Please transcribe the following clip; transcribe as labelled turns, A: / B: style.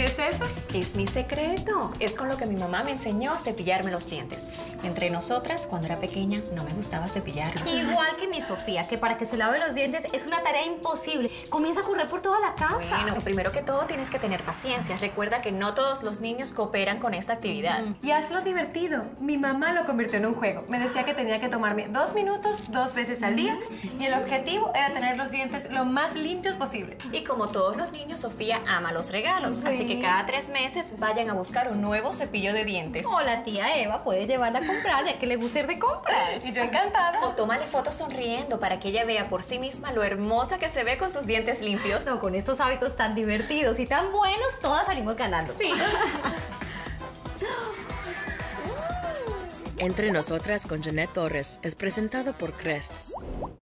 A: ¿Qué es eso?
B: Es mi secreto. Es con lo que mi mamá me enseñó a cepillarme los dientes. Entre nosotras, cuando era pequeña, no me gustaba cepillarlos.
C: Igual que mi Sofía, que para que se lave los dientes es una tarea imposible. Comienza a correr por toda la casa.
B: Bueno, primero que todo tienes que tener paciencia. Recuerda que no todos los niños cooperan con esta actividad.
A: Y hazlo divertido. Mi mamá lo convirtió en un juego. Me decía que tenía que tomarme 2 minutos 2 veces al día y el objetivo era tener los dientes lo más limpios posible.
B: Y como todos los niños, Sofía ama los regalos. Así que cada 3 meses vayan a buscar un nuevo cepillo de dientes.
C: O la tía Eva puede llevarla a comprar, ya que le gusta ir de compras.
A: Y yo encantada.
B: O tómale fotos sonriendo para que ella vea por sí misma lo hermosa que se ve con sus dientes limpios.
C: No, con estos hábitos tan divertidos y tan buenos, todas salimos ganando.
B: Sí.
D: Entre Nosotras con Jeanette Torres es presentado por Crest.